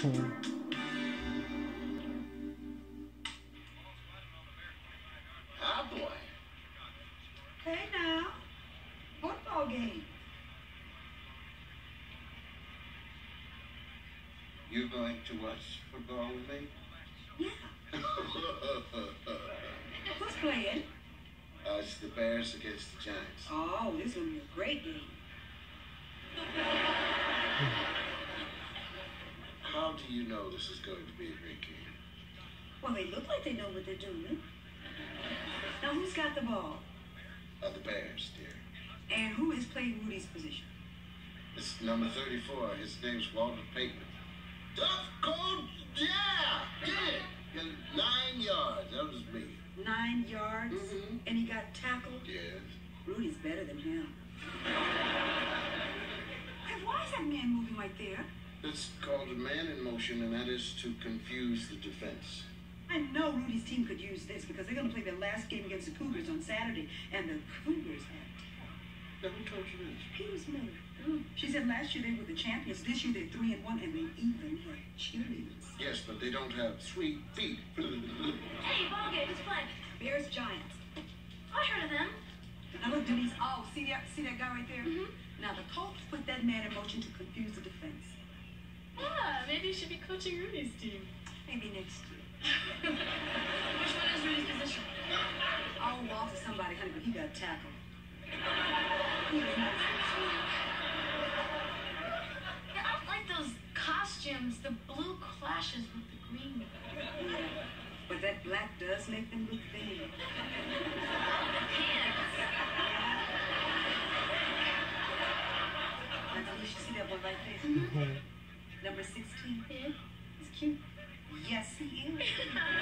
Ah, boy. Hey now, football game. You going to watch football with me? Yeah. Who's playing? It's the Bears against the Giants. Oh, this will be a great game. How do you know this is going to be a great game? Well, they look like they know what they're doing. Now, who's got the ball? The Bears, dear. And who is playing Rudy's position? It's number 34. His name's Walter Payton. Tough, cold, yeah! Get it. 9 yards. That was me. 9 yards? Mm-hmm. And he got tackled? Yes. Rudy's better than him. Hey, why is that man moving right there? It's called a man in motion, and that is to confuse the defense. I know Rudy's team could use this because they're going to play their last game against the Cougars on Saturday, and the Cougars have Now, who told you this? Peter's mother. She said last year they were the champions. This year they're 3-1, and they even have cheerleaders. Yes, but they don't have sweet feet. Hey, ball game, who's playing? Bears Giants. I heard of them. Now look, Denise. Oh, see that guy right there? Mm-hmm. Now the Colts put that man in motion to confuse the defense. Yeah, maybe you should be coaching Rudy's team. Maybe next year. Which one is Rudy's position? Oh, Walter somebody, honey, but he got tackled. He was not Yeah, I don't like those costumes. The blue clashes with the green. yeah, but that black does make them look big. Pants. Now, you should see that boy right there. Mm-hmm. Number 16. Yeah. He's cute. Yes, he is.